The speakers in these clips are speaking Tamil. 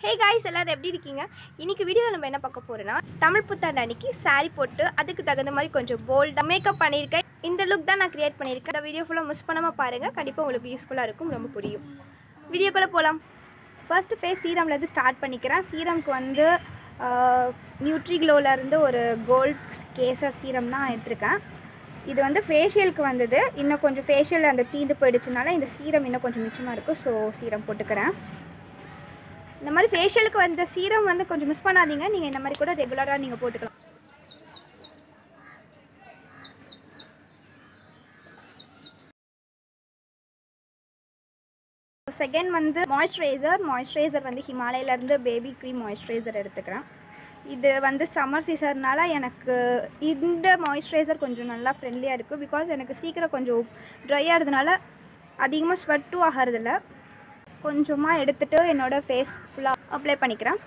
Hey guys, எல்லாரும் எப்படி இருக்கீங்க? இன்னைக்கு வீடியோல நம்ம என்ன பார்க்க போறோம்னா தமிழ் புத்தாண்டு அன்னைக்கு saree போட்டு அதுக்கு தகுந்த மாதிரி கொஞ்சம் போல்டா மேக்கப் பண்ணிருக்கேன். இந்த லுக் தான் நான் கிரியேட் பண்ணிருக்கேன். இந்த வீடியோ ஃபுல்லா மிஸ் பண்ணாம பாருங்க. கண்டிப்பா உங்களுக்கு யூஸ்ஃபுல்லா இருக்கும், ரொம்ப புரியும். வீடியோக்குள்ள போலாம். ஃபர்ஸ்ட் ஃபேஸ் சீரம்ல இருந்து ஸ்டார்ட் பண்ணிக்கிறேன். சீரம்க்கு வந்து நியூட்ரிக்ளோல இருந்து ஒரு கோல்ட் கேசர் சீரம் தான் எடுத்துர்க்கேன். இது வந்து ஃபேஷியலுக்கு வந்தது. இன்னும் கொஞ்சம் ஃபேஷியல் அந்த தீந்து போயிடுச்சுனால இந்த சீரம் இன்னும் கொஞ்சம் மிச்சமா இருக்கு. சோ சீரம் போட்டுக்கறேன். இந்த மாதிரி ஃபேஷியலுக்கு வந்த சீரம் வந்து கொஞ்சம் மிஸ் பண்ணாதீங்க. நீங்க இந்த மாதிரி கூட ரெகுலரா நீங்க போட்டுக்கலாம். செகண்ட் வந்து மாய்ஸ்சரைசர் வந்து ஹிமாலயால இருந்து பேபி க்ரீம் மாய்ஸ்சரைசர் எடுத்துக்கிறேன். இது வந்து சம்மர் சீசன்னால எனக்கு இந்த மாய்ஸ்சரைசர் கொஞ்சம் நல்லா ஃப்ரெண்ட்லியா இருக்கு. பிகாஸ் எனக்கு சீக்கிரம் கொஞ்சம் ட்ரை ஆகிறதுனால அதிகமாக ஸ்வெட்டும் ஆகிறதில்ல. கொஞ்சமாக எடுத்துட்டு என்னோட ஃபேஸ் ஃபுல்லாக அப்ளை பண்ணிக்கிறேன்.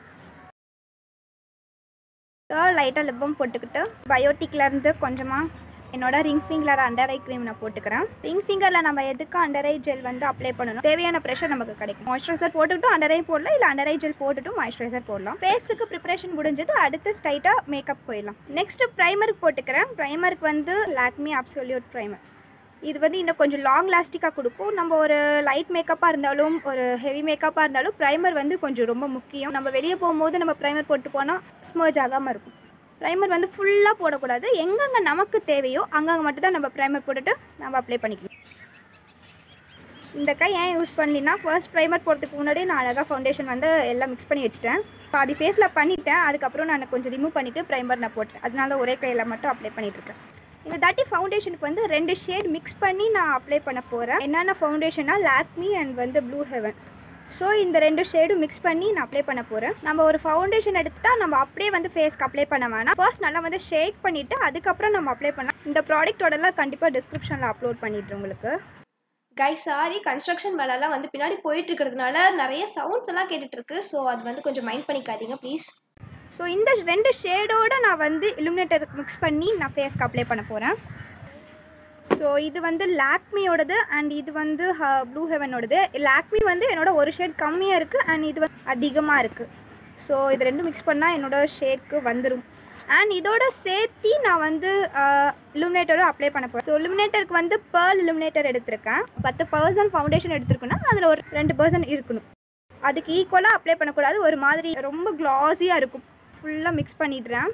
லைட்டாக லிப்பம் போட்டுக்கிட்டு பயோட்டிக்லேருந்து கொஞ்சமாக என்னோட ring finger under eye cream நான் போட்டுக்கிறேன். ரிங் ஃபிங்கரில் நம்ம எதுக்கு அண்டர் ஐ ஜெல் வந்து அப்ளை பண்ணணும், தேவையான ப்ரெஷர் நமக்கு கிடைக்கும். மாய்ஸ்சரைசர் போட்டுக்கிட்டு அண்டர் ஐ போடலாம், இல்லை அண்டர் ஐ ஜெல் போட்டுட்டு மாய்ஸ்சரைசர் போடலாம். ஃபேஸுக்கு ப்ரிப்பரேஷன் முடிஞ்சது, அடுத்து ஸ்ட்ரைட்டாக மேக்கப் போயிடலாம். நெக்ஸ்ட்டு ப்ரைமருக்கு போட்டுக்கிறேன். ப்ரைமருக்கு வந்து லாக்மி அப்சல்யூட் ப்ரைமர். இது வந்து இன்னும் கொஞ்சம் லாங் லாஸ்டிக்காக கொடுக்கும். நம்ம ஒரு லைட் மேக்கப்பாக இருந்தாலும் ஒரு ஹெவி மேக்கப்பாக இருந்தாலும் ப்ரைமர் வந்து கொஞ்சம் ரொம்ப முக்கியம். நம்ம வெளியே போகும்போது நம்ம ப்ரைமர் போட்டு போனால் ஸ்மர்ஜ் ஆகாமல் இருக்கும். ப்ரைமர் வந்து ஃபுல்லாக போடக்கூடாது. எங்கெங்கே நமக்கு தேவையோ அங்கங்கே மட்டும் தான் நம்ம ப்ரைமர் போட்டுட்டு நம்ம அப்ளை பண்ணிக்கணும். இந்த கை ஏன் யூஸ் பண்ணலின்னா, ஃபர்ஸ்ட் ப்ரைமர் போடுறதுக்கு முன்னாடி நான் அழகாக ஃபவுண்டேஷன் வந்து எல்லாம் மிக்ஸ் பண்ணி வச்சுட்டேன். பாதி ஃபேஸில் பண்ணிவிட்டேன். அதுக்கப்புறம் நான் கொஞ்சம் ரிமூவ் பண்ணிவிட்டு ப்ரைமர் நான் போட்டேன். அதனால ஒரே கையில் மட்டும் அப்ளை பண்ணிகிட்ருக்கேன். இந்த தாட்டி ஃபவுண்டேஷனுக்கு வந்து 2 ஷேட் மிக்ஸ் பண்ணி நான் அப்ளை பண்ண போகிறேன். என்னென்ன ஃபவுண்டேஷனா லாக்மி அண்ட் வந்து ப்ளூ ஹெவன். ஸோ இந்த 2 ஷேடும் மிக்ஸ் பண்ணி நான் அப்ளை பண்ண போகிறேன். நம்ம ஒரு ஃபவுண்டேஷன் எடுத்துட்டால் நம்ம அப்படியே வந்து ஃபேஸ்க்கு அப்ளை பண்ண வேணாம். ஃபர்ஸ்ட் நல்லா வந்து ஷேக் பண்ணிவிட்டு அதுக்கப்புறம் நம்ம அப்ளை பண்ணலாம். இந்த ப்ராடக்ட்டோடலாம் கண்டிப்பாக டிஸ்கிரிப்ஷனில் அப்லோட் பண்ணிடுறேன் உங்களுக்கு. கைஸ் சாரி, கன்ஸ்ட்ரக்ஷன் வேலைலாம் வந்து பின்னாடி போயிட்டு இருக்கிறதுனால நிறைய சவுண்ட்ஸ் எல்லாம் கேட்டுட்ருக்கு. ஸோ அது வந்து கொஞ்சம் மைண்ட் பண்ணிக்காதீங்க ப்ளீஸ். ஸோ இந்த 2 ஷேடோடு நான் வந்து இலுமினேட்டர் மிக்ஸ் பண்ணி நான் ஃபேஸ்க்கு அப்ளை பண்ண போகிறேன். ஸோ இது வந்து லாக்மியோடது அண்ட் இது வந்து ப்ளூ ஹெவனோடது. லாக்மி வந்து என்னோட ஒரு ஷேட் கம்மியாக இருக்குது அண்ட் இது வந்து அதிகமாக இருக்குது. ஸோ இது 2 மிக்ஸ் பண்ணால் என்னோடய ஷேட்க்கு வந்துடும். அண்ட் இதோட சேர்த்தி நான் வந்து இலுமினேட்டரும் அப்ளை பண்ண போகிறேன். ஸோ இலுமினேட்டருக்கு வந்து பேர்ல் இலுமினேட்டர் எடுத்திருக்கேன். 10% ஃபவுண்டேஷன் எடுத்துருக்குன்னா அதில் ஒரு 2% இருக்கணும். அதுக்கு ஈக்குவலாக அப்ளை பண்ணக்கூடாது. ஒரு மாதிரி ரொம்ப க்ளாஸியாக இருக்கும். ஃபுல்லாக மிக்ஸ் பண்ணிடுறேன்.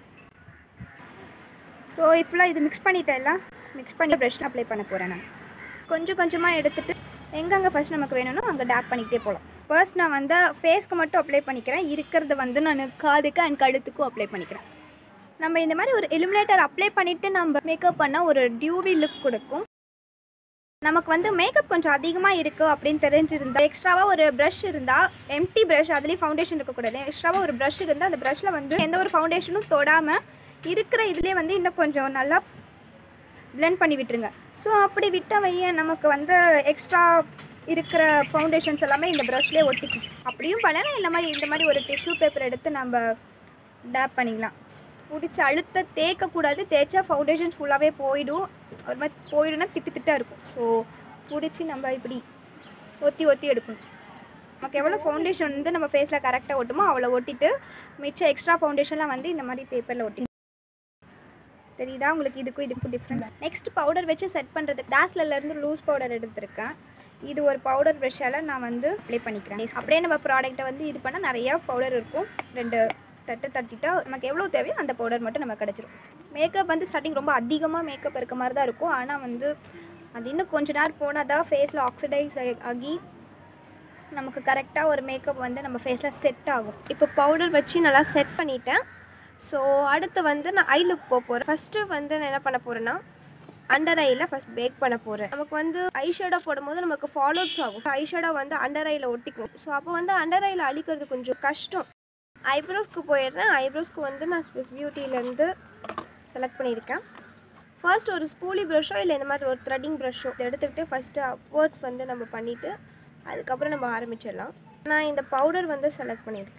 ஸோ ஃபுல்லாக இது மிக்ஸ் பண்ணிட்டேன். எல்லாம் மிக்ஸ் பண்ணி ப்ரஷில் அப்ளை பண்ண போகிறேன். நான் கொஞ்சம் கொஞ்சமாக எடுத்துகிட்டு எங்கெங்கே ஃபர்ஸ்ட் நமக்கு வேணும்னோ அங்கே டேப் பண்ணிக்கிட்டே போகலாம். ஃபர்ஸ்ட் நான் வந்து ஃபேஸ்க்கு மட்டும் அப்ளை பண்ணிக்கிறேன். இருக்கிறத வந்து நான் காதுக்கு அண்ட் கழுத்துக்கும் அப்ளை பண்ணிக்கிறேன். நம்ம இந்த மாதிரி ஒரு இலுமினேட்டர் அப்ளை பண்ணிவிட்டு நம்ம மேக்கப் பண்ணால் ஒரு டியூவி லுக் கொடுக்கும். நமக்கு வந்து மேக்கப் கொஞ்சம் அதிகமாக இருக்குது அப்படின்னு தெரிஞ்சிருந்தால் எக்ஸ்ட்ராவாக ஒரு ப்ரஷ் இருந்தால், எம்டி ப்ரஷ், அதுலேயும் ஃபவுண்டேஷன் இருக்கக்கூடாது, எக்ஸ்ட்ராவாக ஒரு ப்ரஷ் இருந்தால் அந்த ப்ரஷ்ஷில் வந்து எந்த ஒரு ஃபவுண்டேஷனும் தொடாமல் இருக்கிற இதுலேயே வந்து இன்னும் கொஞ்சம் நல்லா பிளெண்ட் பண்ணி விட்டுருங்க. ஸோ அப்படி விட்ட வையன் நமக்கு வந்து எக்ஸ்ட்ரா இருக்கிற ஃபவுண்டேஷன்ஸ் எல்லாமே இந்த ப்ரஷ்லேயே ஒட்டிக்கும். அப்படியும் பண்ணலாம். இந்த மாதிரி ஒரு டிஷ்யூ பேப்பர் எடுத்து நம்ம டேப் பண்ணிக்கலாம். பிடிச்சி அழுத்த தேய்க்கக்கூடாது. தேய்ச்சா ஃபவுண்டேஷன்ஸ் ஃபுல்லாகவே போயிடும். ஒரு மாதிரி போயிடும்னா திட்டாக இருக்கும். ஸோ பிடிச்சி நம்ம இப்படி ஒத்தி எடுக்கணும். நமக்கு எவ்வளோ ஃபவுண்டேஷன் வந்து நம்ம ஃபேஸில் கரெக்டாக ஒட்டுமோ அவ்வளோ ஒட்டிட்டு மிச்சம் எக்ஸ்ட்ரா ஃபவுண்டேஷன்லாம் வந்து இந்த மாதிரி பேப்பரில் ஒட்டி. தெரியுதா உங்களுக்கு இதுக்கும் டிஃப்ரென்ஸ்? நெக்ஸ்ட் பவுடர் வச்சு செட் பண்ணுறதுக்கு டாஸ்லர்லேருந்து லூஸ் பவுடர் எடுத்திருக்கேன். இது ஒரு பவுடர் ப்ரஷ்ஷால் நான் வந்து அப்ளை பண்ணிக்கிறேன். அப்படியே நம்ம ப்ராடக்ட்டை வந்து இது பண்ணால் நிறையா பவுடர் இருக்கும். 2 தட்டு தட்டிட்டா நமக்கு எவ்வளோ தேவையோ அந்த பவுடர் மட்டும் நம்ம கிடச்சிரும். மேக்கப் வந்து ஸ்டார்டிங் ரொம்ப அதிகமாக மேக்கப் இருக்க மாதிரி தான் இருக்கும். ஆனால் வந்து அது இன்னும் கொஞ்சம் நேரம் போனால் தான் ஃபேஸில் ஆக்சிடைஸ் ஆகி நமக்கு கரெக்டாக ஒரு மேக்கப் வந்து நம்ம ஃபேஸில் செட் ஆகும். இப்போ பவுடர் வச்சு நல்லா செட் பண்ணிட்டேன். ஸோ அடுத்து வந்து நான் ஐ லுக் போகிறேன். ஃபஸ்ட்டு வந்து நான் என்ன பண்ண போகிறேன்னா அண்டர் ஐயில் ஃபஸ்ட் பேக் பண்ண போகிறேன். நமக்கு வந்து ஐ ஷேடோ போடும்போது நமக்கு ஃபாலோட்ஸ் ஆகும். ஐ ஷேடோ வந்து அண்டர் ஐயில் ஒட்டிக்கும். ஸோ அப்போ வந்து அண்டர் ஐயில் அழிக்கிறது கொஞ்சம் கஷ்டம். ஐப்ரோஸ்க்கு போயிடுறேன். ஐப்ரோஸ்க்கு வந்து நான் ஸ்விஸ் பியூட்டிலேருந்து செலக்ட் பண்ணியிருக்கேன். ஃபர்ஸ்ட் ஒரு ஸ்பூலி ப்ரஷ்ஷோ இல்லை இந்த மாதிரி ஒரு த்ரெட்டிங் ப்ரஷ்ஷோ எடுத்துக்கிட்டு ஃபஸ்ட்டு அப்வர்ட்ஸ் வந்து நம்ம பண்ணிவிட்டு அதுக்கப்புறம் நம்ம ஆரம்பிச்சிடலாம். நான் இந்த பவுடர் வந்து செலக்ட் பண்ணியிருக்கேன்.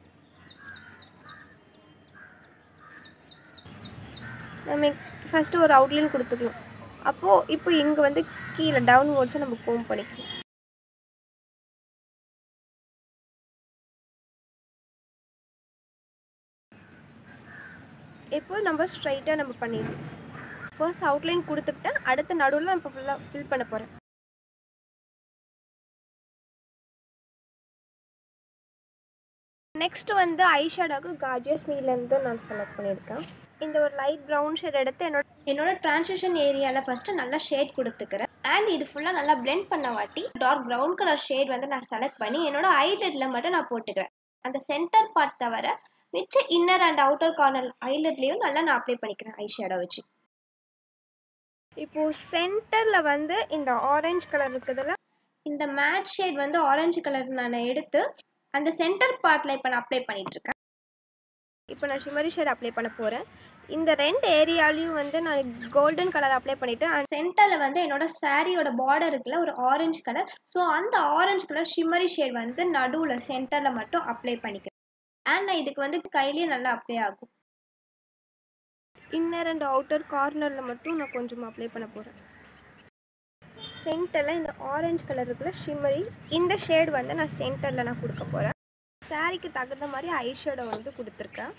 நம்ம ஃபஸ்ட்டு ஒரு அவுட்லைன் கொடுத்துக்கலாம். அப்போது இப்போ இங்கே வந்து கீழே டவுன்வர்ட்ஸை நம்ம கோம் பண்ணிக்கலாம். இப்போ நம்ம ஸ்ட்ரைட்டாக நம்ம பண்ணிடலாம். ஃபர்ஸ்ட் அவுட்லைன் கொடுத்துக்கிட்டேன், அடுத்த நடுவில் நான் இப்போ ஃபுல்லாக ஃபில் பண்ண போகிறேன். நெக்ஸ்ட் வந்து ஐ ஷேடோக்கு கார்ஜியஸ் நீலேருந்து நான் செலக்ட் பண்ணியிருக்கேன். இந்த ஒரு லைட் ப்ரௌன் ஷேட் எடுத்து என்னோட ட்ரான்சிஷன் ஏரியாவில் ஃபஸ்ட்டு நல்லா ஷேட் கொடுத்துக்கிறேன். அண்ட் இது ஃபுல்லாக நல்லா பிளெண்ட் பண்ண வாட்டி டார்க் ப்ரௌன் கலர் ஷேட் வந்து நான் செலக்ட் பண்ணி என்னோட ஐலெட்டில் மட்டும் நான் போட்டுக்கிறேன். அந்த சென்டர் பார்ட் தவிர மிச்ச இன்னர் அண்ட் அவுட்டர் கார்னர் ஐலெட்லேயும் நல்லா நான் அப்ளை பண்ணிக்கிறேன் ஐ ஷேடோ வச்சு. இப்போது சென்டரில் வந்து இந்த ஆரஞ்சு கலர் இருக்குதுல்ல, இந்த மேட் ஷேட் வந்து ஆரஞ்சு கலர் நான் எடுத்து அந்த சென்டர் பார்ட்டில் இப்போ நான் அப்ளை பண்ணிகிட்ருக்கேன். இப்போ நான் ஷிமரி ஷேட் அப்ளை பண்ண போகிறேன். இந்த ரெண்டு ஏரியாலையும் வந்து நான் கோல்டன் கலர் அப்ளை பண்ணிவிட்டு அந்த சென்டரில் வந்து என்னோடய சாரியோட பார்டர் இருக்குல்ல ஒரு ஆரஞ்சு கலர், ஸோ அந்த ஆரஞ்சு கலர் ஷிமரி ஷேட் வந்து நடுவில் சென்டரில் மட்டும் அப்ளை பண்ணிக்கிறேன். அண்ட் நான் இதுக்கு வந்து கையிலேயே நல்லா அப்ளை ஆகும். இன்னர் அண்ட் அவுட்டர் கார்னரில் மட்டும் நான் கொஞ்சமாக அப்ளை பண்ண போகிறேன். சென்டரில் இந்த ஆரஞ்சு கலர் இருக்குல்ல ஷிமரி, இந்த ஷேட் வந்து நான் சென்டரில் நான் கொடுக்க போகிறேன். சாரிக்கு தகுந்த மாதிரி ஐ ஷேடோ வந்து கொடுத்துருக்கேன்.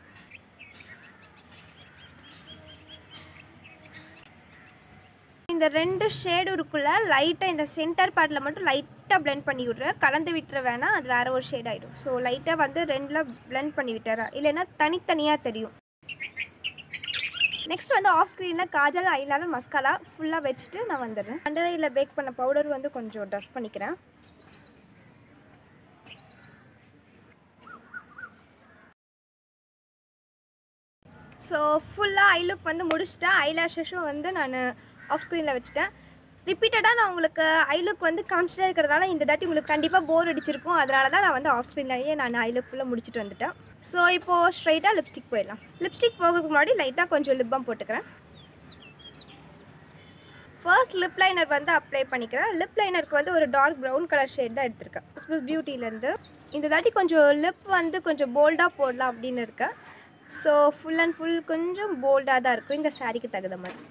இந்த ரெண்டு ஷேடு இருக்குள்ள லைட்டாக இந்த சென்டர் பார்ட்டில் மட்டும் லைட்டாக பிளெண்ட் பண்ணி விட்றேன். கலந்து விட்டுற வேணாம், அது வேறு ஒரு ஷேட் ஆகிடும். ஸோ லைட்டாக வந்து ரெண்டில் பிளெண்ட் பண்ணி விட்டுறேன், இல்லைன்னா தனித்தனியாக தெரியும். நெக்ஸ்ட் வந்து ஆஃப் ஸ்க்ரீனில் காஜல், ஐலைனர், மஸ்காரா ஃபுல்லாக வச்சுட்டு நான் வந்துடுறேன். அண்டர் ஐயில் பேக் பண்ண பவுடர் வந்து கொஞ்சம் டஸ்ட் பண்ணிக்கிறேன். ஸோ ஃபுல்லாக ஐ லுக் வந்து முடிச்சிட்டேன். ஐலாஷஸும் வந்து நான் ஆஃப் ஸ்க்ரீனில் வச்சுட்டேன். ரிப்பீட்டடாக நான் உங்களுக்கு ஐ லுக் வந்து காமிச்சிட்டே இருக்கிறதுனால இந்த தாட்டி உங்களுக்கு கண்டிப்பாக போர் அடிச்சிருக்கும். அதனால தான் நான் வந்து ஆஃப் ஸ்க்ரீன்லேயே நான் ஐ லுக் ஃபுல்லாக முடிச்சுட்டு வந்துட்டேன். ஸோ இப்போது ஸ்ட்ரைட்டாக லிப்ஸ்டிக் போயிடலாம். லிப்ஸ்டிக் போகிறதுக்கு முன்னாடி லைட்டாக கொஞ்சம் லிப் பாம் போட்டுக்கிறேன். ஃபர்ஸ்ட் லிப் லைனர் வந்து அப்ளை பண்ணிக்கிறேன். லிப் லைனருக்கு வந்து ஒரு டார்க் ப்ரௌன் கலர் ஷேட் தான் எடுத்திருக்கேன் ஸ்மிஸ் பியூட்டிலேருந்து. இந்த தாட்டி கொஞ்சம் லிப் வந்து கொஞ்சம் போல்டாக போடலாம் அப்படின்னு இருக்கேன். ஸோ ஃபுல் அண்ட் ஃபுல் கொஞ்சம் போல்டாக தான் இருக்கும் இந்த சாரிக்கு தகுந்த மாதிரி.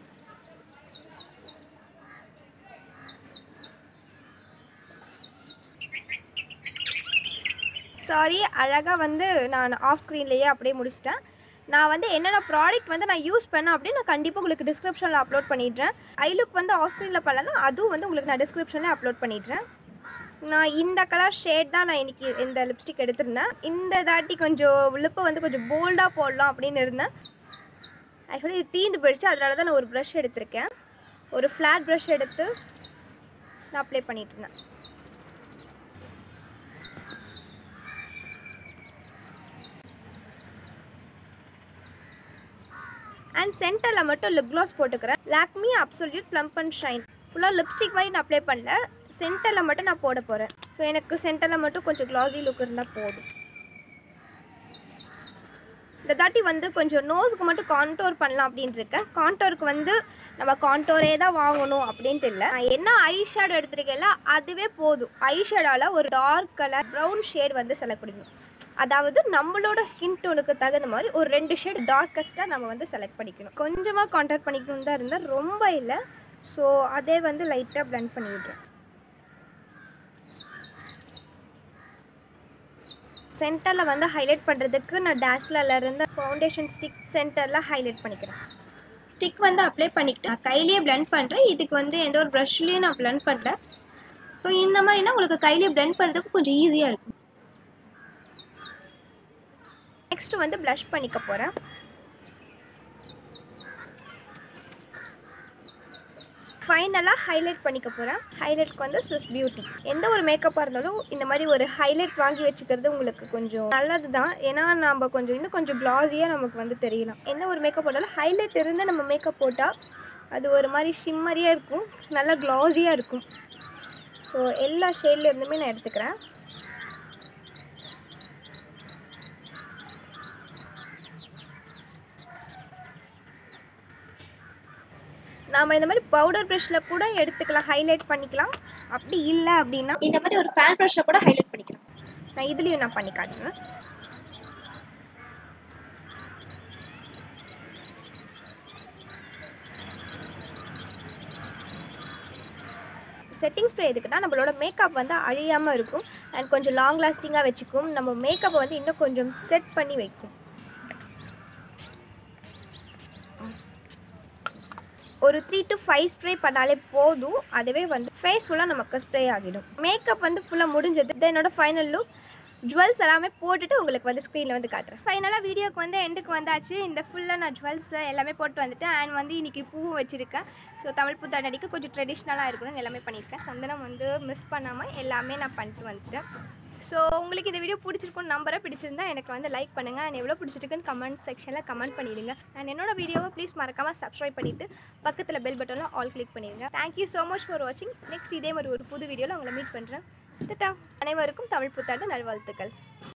சாரி அழகாக வந்து நான் ஆஃப் ஸ்க்ரீன்லேயே அப்படியே முடிச்சிட்டேன். நான் வந்து என்னென்ன ப்ராடக்ட் வந்து நான் யூஸ் பண்ணேன் அப்படின்னு நான் கண்டிப்பாக உங்களுக்கு டிஸ்கிரிப்ஷனில் அப்லோட் பண்ணிடுறேன். ஐ லுக் வந்து ஆஃப் ஸ்க்ரீனில் பண்ணலாம், அதுவும் வந்து உங்களுக்கு நான் டிஸ்கிரிப்ஷனில் அப்லோட் பண்ணிடுறேன். நான் இந்த கலர் ஷேட் தான் நான் இன்றைக்கி இந்த லிப்ஸ்டிக் எடுத்திருந்தேன். இந்த தாட்டி கொஞ்சம் லிப்பை வந்து கொஞ்சம் போல்டாக போடலாம் அப்படின்னு இருந்தேன். ஆக்சுவலி இது தீந்து போயிடுச்சு, அதனால தான் நான் ஒரு ப்ரஷ் எடுத்திருக்கேன். ஒரு ஃப்ளாட் ப்ரஷ் எடுத்து நான் அப்ளை பண்ணிட்டு இருந்தேன். அண்ட் சென்டரில் மட்டும் லிப் க்ளாஸ் போட்டுக்கிறேன். Lakme absolute plump and shine. ஃபுல்லாக லிப்ஸ்டிக் மாதிரி நான் அப்ளை பண்ணல, சென்டரில் மட்டும் நான் போட போகிறேன். ஸோ எனக்கு சென்டரில் மட்டும் கொஞ்சம் க்ளாஸி லுக் இருந்தால் போதும். இந்த தாட்டி வந்து கொஞ்சம் நோஸுக்கு மட்டும் கான்டோர் பண்ணலாம் அப்படின்ட்டு இருக்கேன். கான்டோருக்கு வந்து நம்ம கான்டோரே தான் வாங்கணும் அப்படின்ட்டு இல்லை. நான் என்ன ஐ ஷேடோ எடுத்துருக்கேன்ல அதுவே போதும். ஐ ஷேடோவில் ஒரு டார்க் கலர் ப்ரௌன் ஷேட் வந்து செலக்ட் பண்ணிக்கணும். அதாவது நம்மளோட ஸ்கின் டோனுக்கு தகுந்த மாதிரி ஒரு 2 ஷேட் டார்க்கஸ்ட்டாக நம்ம வந்து செலக்ட் பண்ணிக்கணும். கொஞ்சமாக கான்டோர் பண்ணிக்கணும் தான் இருந்தால் ரொம்ப இல்லை. ஸோ அதே வந்து லைட்டாக பிளெண்ட் பண்ணி விட்றேன். சென்டரில் வந்து ஹைலைட் பண்ணுறதுக்கு நான் Dazzlerல இருந்து ஃபவுண்டேஷன் ஸ்டிக் சென்டரில் ஹைலைட் பண்ணிக்கிறேன். ஸ்டிக் வந்து அப்ளை பண்ணிக்கிட்டு நான் கையிலேயே பிளெண்ட் பண்ணுறேன். இதுக்கு வந்து எந்த ஒரு ப்ரஷ்லேயும் நான் பிளெண்ட் பண்ணுறேன். ஸோ இந்த மாதிரினா உங்களுக்கு கையிலேயே பிளெண்ட் பண்ணுறதுக்கு கொஞ்சம் ஈஸியாக இருக்கும். நெக்ஸ்ட் வந்து ப்ளஷ் பண்ணிக்க போகிறேன். ஃபைனலாக ஹைலைட் பண்ணிக்க போகிறேன். ஹைலைட்க்கு வந்து ஸ்விஸ் பியூட்டி. எந்த ஒரு மேக்கப்பாக இருந்தாலும் இந்த மாதிரி ஒரு ஹைலைட் வாங்கி வச்சுக்கிறது உங்களுக்கு கொஞ்சம் நல்லது தான். ஏன்னா நம்ம கொஞ்சம் இன்னும் கொஞ்சம் க்ளாஸியாக நமக்கு வந்து தெரியலாம். எந்த ஒரு மேக்கப் போட்டாலும் ஹைலைட் இருந்து நம்ம மேக்கப் போட்டால் அது ஒரு மாதிரி ஷிம்மரியாக இருக்கும், நல்லா க்ளாஸியாக இருக்கும். ஸோ எல்லா ஷேட்லேருந்துமே நான் எடுத்துக்கிறேன். நாம் இந்த மாதிரி பவுடர் ப்ரஷில் கூட எடுத்துக்கலாம், ஹைலைட் பண்ணிக்கலாம். அப்படி இல்லை அப்படின்னா இந்த மாதிரி ஒரு ஃபேன் ப்ரஷில் கூட ஹைலைட் பண்ணிக்கலாம். நான் இதுலேயும் நான் பண்ணி காட்டுறேன். செட்டிங் ஸ்ப்ரே எதுக்குன்னா நம்மளோட மேக்கப் வந்து அழியாமல் இருக்கும் அண்ட் கொஞ்சம் லாங் லாஸ்டிங்காக வச்சுக்கும். நம்ம மேக்கப்பை வந்து இன்னும் கொஞ்சம் செட் பண்ணி வைக்கும். ஒரு 3 to 5 ஸ்ப்ரே பண்ணாலே போதும். அதுவே வந்து ஃபேஸ் ஃபுல்லாக நமக்கு ஸ்ப்ரே ஆகிடும். மேக்கப் வந்து ஃபுல்லாக முடிஞ்சது. என்னோட ஃபைனல் லுக் ஜுவல்ஸ் எல்லாமே போட்டுட்டு உங்களுக்கு வந்து ஸ்க்ரீனில் வந்து காட்டுறேன். ஃபைனலாக வீடியோக்கு வந்து எண்டுக்கு வந்தாச்சு. இந்த ஃபுல்லாக நான் ஜுவல்ஸ் எல்லாமே போட்டு வந்துட்டேன். அண்ட் வந்து இன்றைக்கி பூவும் வச்சுருக்கேன். ஸோ தமிழ் புத்தாண்டடிக்கு கொஞ்சம் ட்ரெடிஷ்னலாக இருக்கணும்னு எல்லாமே பண்ணியிருக்கேன். சந்தனம் வந்து மிஸ் பண்ணாமல் எல்லாமே நான் பண்ணிட்டு வந்துட்டேன். ஸோ உங்களுக்கு இந்த வீடியோ பிடிச்சிருக்குன்னு நம்பரை பிடிச்சிருந்தா எனக்கு வந்து லைக் பண்ணுங்கள். அண்ட் எவ்வளோ பிடிச்சிருக்குன்னு கமெண்ட் செக்ஷனில் கமெண்ட் பண்ணிடுங்க. அண்ட் என்னோட வீடியோவை ப்ளீஸ் மறக்காமல் சப்ஸ்கிரைப் பண்ணிவிட்டு பக்கத்தில் பெல் பட்டனில் ஆல் கிளிக் பண்ணிடுங்க. தேங்க்யூ ஸோ மச் ஃபார் வாட்சிங். நெக்ஸ்ட் இதே மாதிரி ஒரு புது வீடியோவில் உங்களை மீட் பண்ணுறேன். அனைவருக்கும் தமிழ் புத்தாண்டு நல்வாழ்த்துக்கள்.